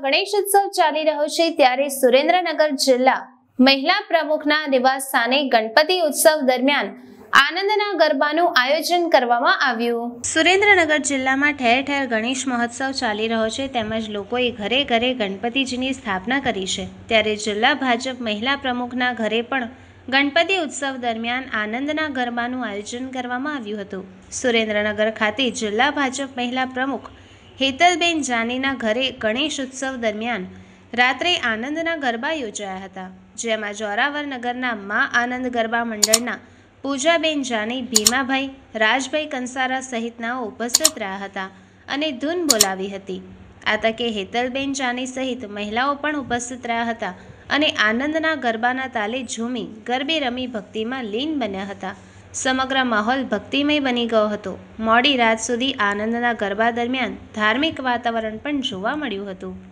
ગણેશોત્સવ ચાલી રહ્યો છે ત્યારે સુરેન્દ્રનગર જિલ્લા મહિલા પ્રમુખના નિવાસસ્થાને ગણપતિ ઉત્સવ દરમિયાન આનંદના ગરબાનું આયોજન કરવામાં આવ્યું। સુરેન્દ્રનગર જિલ્લામાં ઠેર ઠેર ગણેશ મહોત્સવ ચાલી રહ્યો છે તેમજ લોકોએ ઘરે ઘરે ગણપતિજીની સ્થાપના કરી છે ત્યારે જિલ્લા ભાજપ મહિલા પ્રમુખના ઘરે પણ ગણપતિ ઉત્સવ દરમિયાન આનંદના ગરબાનું આયોજન કરવામાં આવ્યું હતું। સુરેન્દ્રનગર ખાતે જિલ્લા ભાજપ મહિલા પ્રમુખ હેતલબેન જાનીના ઘરે ગણેશ ઉત્સવ દરમિયાન રાત્રે આનંદના ગરબા યોજાયા હતા, જેમાં જોરાવર નગરના મા આનંદ ગરબા મંડળના પૂજાબેન જાની, ભીમાભાઈ, રાજભાઈ કંસારા સહિતનાઓ ઉપસ્થિત રહ્યા હતા અને ધૂન બોલાવી હતી। આ તકે હેતલબેન જાની સહિત મહિલાઓ પણ ઉપસ્થિત રહ્યા હતા અને આનંદના ગરબાના તાલે ઝૂમી ગરબે રમી ભક્તિમાં લીન બન્યા હતા। સમગ્ર માહોલ ભક્તિમય બની ગયો હતો। મોડી રાત સુધી આનંદના ગરબા દરમિયાન ધાર્મિક વાતાવરણ પણ જોવા મળ્યું હતું।